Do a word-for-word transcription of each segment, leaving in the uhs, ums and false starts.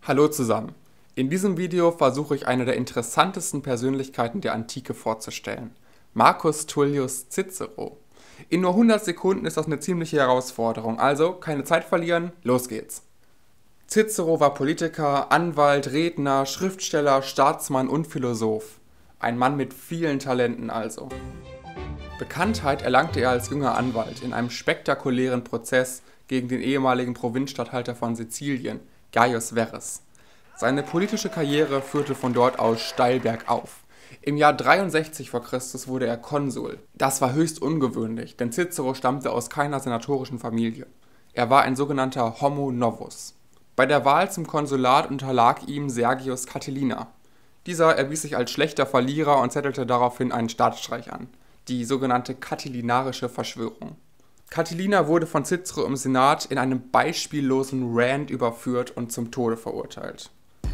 Hallo zusammen. In diesem Video versuche ich eine der interessantesten Persönlichkeiten der Antike vorzustellen. Marcus Tullius Cicero. In nur hundert Sekunden ist das eine ziemliche Herausforderung, also keine Zeit verlieren, los geht's. Cicero war Politiker, Anwalt, Redner, Schriftsteller, Staatsmann und Philosoph. Ein Mann mit vielen Talenten also. Bekanntheit erlangte er als junger Anwalt in einem spektakulären Prozess gegen den ehemaligen Provinzstatthalter von Sizilien, Gaius Verres. Seine politische Karriere führte von dort aus steil bergauf. Im Jahr dreiundsechzig vor Christus wurde er Konsul. Das war höchst ungewöhnlich, denn Cicero stammte aus keiner senatorischen Familie. Er war ein sogenannter Homo novus. Bei der Wahl zum Konsulat unterlag ihm Sergius Catilina. Dieser erwies sich als schlechter Verlierer und zettelte daraufhin einen Staatsstreich an, die sogenannte Catilinarische Verschwörung. Catilina wurde von Cicero im Senat in einem beispiellosen Rant überführt und zum Tode verurteilt.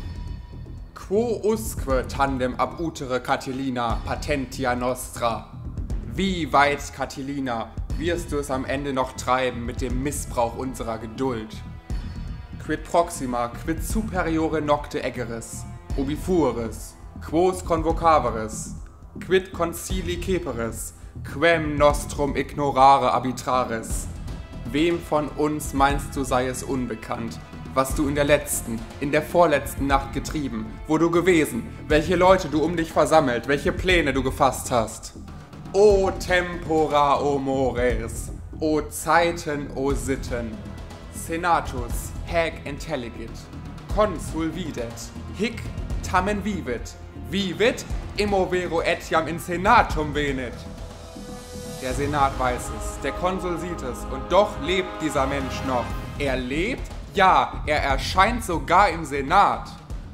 Quo usque tandem ab utere Catilina patentia nostra? Wie weit, Catilina, wirst du es am Ende noch treiben mit dem Missbrauch unserer Geduld? Quid proxima, quid superiore nocte egeris, ubi fueris, quos convocaveris, quid concili ceperis, quem nostrum ignorare arbitraris. Wem von uns meinst du, sei es unbekannt, was du in der letzten, in der vorletzten Nacht getrieben, wo du gewesen, welche Leute du um dich versammelt, welche Pläne du gefasst hast? O tempora, o mores, o Zeiten, o Sitten, senatus, haec intelligit, consul videt, hic tamen vivit, vivit, immo vero etiam in senatum venit. Der Senat weiß es, der Konsul sieht es, und doch lebt dieser Mensch noch. Er lebt? Ja, er erscheint sogar im Senat.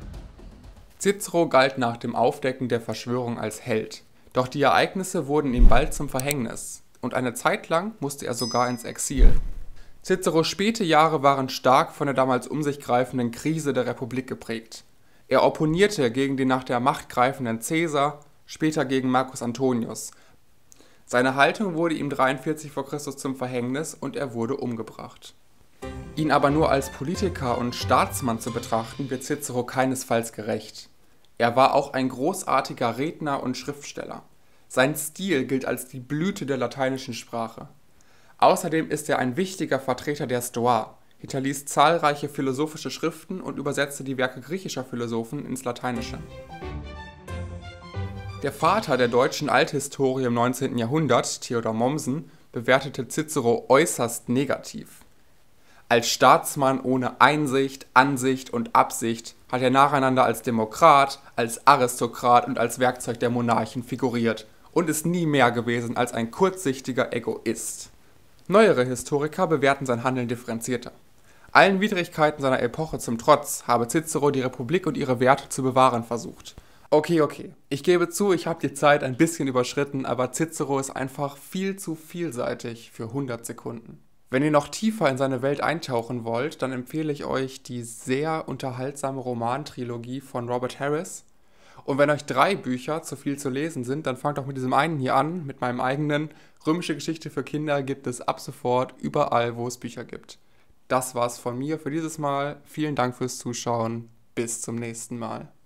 Cicero galt nach dem Aufdecken der Verschwörung als Held. Doch die Ereignisse wurden ihm bald zum Verhängnis, und eine Zeit lang musste er sogar ins Exil. Ciceros späte Jahre waren stark von der damals um sich greifenden Krise der Republik geprägt. Er opponierte gegen den nach der Macht greifenden Caesar, später gegen Marcus Antonius. Seine Haltung wurde ihm dreiundvierzig vor Christus zum Verhängnis und er wurde umgebracht. Ihn aber nur als Politiker und Staatsmann zu betrachten, wird Cicero keinesfalls gerecht. Er war auch ein großartiger Redner und Schriftsteller. Sein Stil gilt als die Blüte der lateinischen Sprache. Außerdem ist er ein wichtiger Vertreter der Stoa, hinterließ zahlreiche philosophische Schriften und übersetzte die Werke griechischer Philosophen ins Lateinische. Der Vater der deutschen Althistorie im neunzehnten Jahrhundert, Theodor Mommsen, bewertete Cicero äußerst negativ. Als Staatsmann ohne Einsicht, Ansicht und Absicht hat er nacheinander als Demokrat, als Aristokrat und als Werkzeug der Monarchen figuriert und ist nie mehr gewesen als ein kurzsichtiger Egoist. Neuere Historiker bewerten sein Handeln differenzierter. Allen Widrigkeiten seiner Epoche zum Trotz habe Cicero die Republik und ihre Werte zu bewahren versucht. Okay, okay, ich gebe zu, ich habe die Zeit ein bisschen überschritten, aber Cicero ist einfach viel zu vielseitig für hundert Sekunden. Wenn ihr noch tiefer in seine Welt eintauchen wollt, dann empfehle ich euch die sehr unterhaltsame Romantrilogie von Robert Harris. Und wenn euch drei Bücher zu viel zu lesen sind, dann fangt doch mit diesem einen hier an, mit meinem eigenen. Römische Geschichte für Kinder gibt es ab sofort überall, wo es Bücher gibt. Das war's von mir für dieses Mal. Vielen Dank fürs Zuschauen. Bis zum nächsten Mal.